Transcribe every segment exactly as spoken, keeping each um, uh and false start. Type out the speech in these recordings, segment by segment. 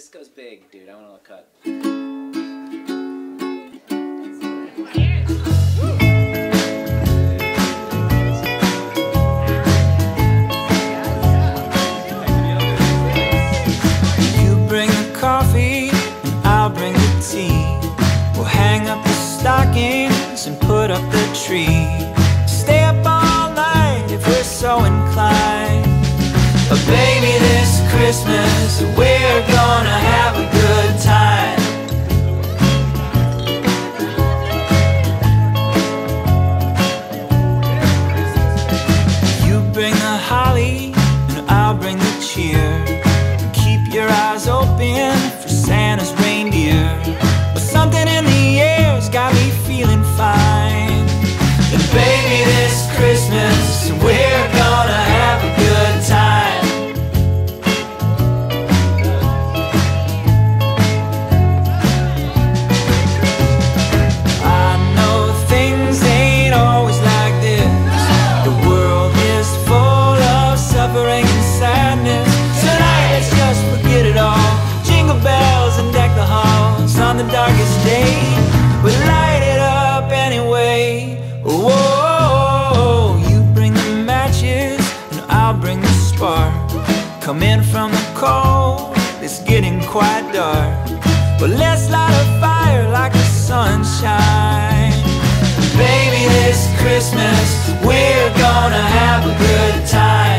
this goes big, dude. I want to look cut. Coffee and I'll bring the tea. We'll hang up the stockings and put up the tree. Stay up all night if we're so inclined. But baby, this Christmas we're gonna have a good time. You bring the holly and I'll bring the cheer. Your eyes open for Santa's reindeer. But something in the air's got me feeling fine. And baby, this Christmas we're gonna have a good time. I know things ain't always like this. The world is full of suffering and sadness. Let's just forget it all. Jingle bells and deck the halls on the darkest day. We light it up anyway. Whoa, you bring the matches and I'll bring the spark. Come in from the cold, it's getting quite dark. But let's light a fire like the sunshine. Baby, this Christmas we're gonna have a good time.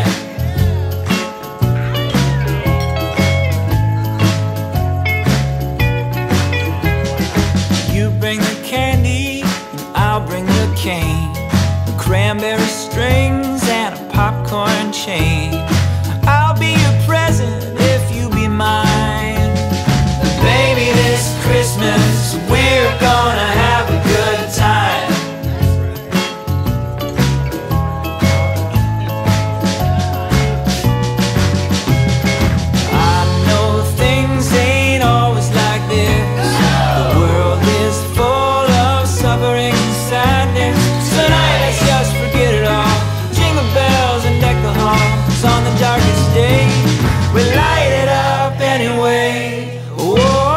Bring the candy and I'll bring the cane, the cranberry strings and a popcorn chain. I'll be your present if you be mine. Baby, this Christmas we're gonna have a good time. I know things ain't always like this. The world is full of suffering and sadness. Tonight let's just forget it all. Jingle bells and deck the halls on the darkest day. We light it up anyway. Whoa.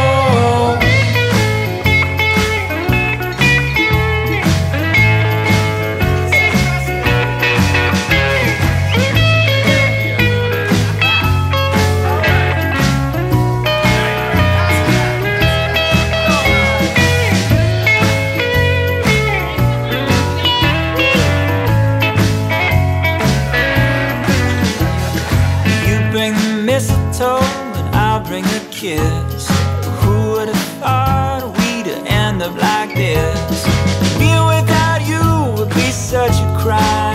Mistletoe and I'll bring the kiss. Who would have thought we'd end up like this? Being without you would be such a crime.